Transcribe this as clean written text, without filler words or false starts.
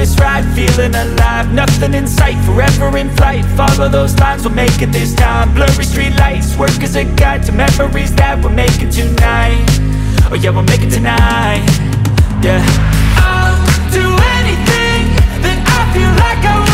this ride, feeling alive. Nothing in sight, forever in flight. Follow those lines, we'll make it this time. Blurry street lights, work as a guide to memories that we're making tonight. Oh yeah, we'll make it tonight. Yeah, I'll do anything that I feel like I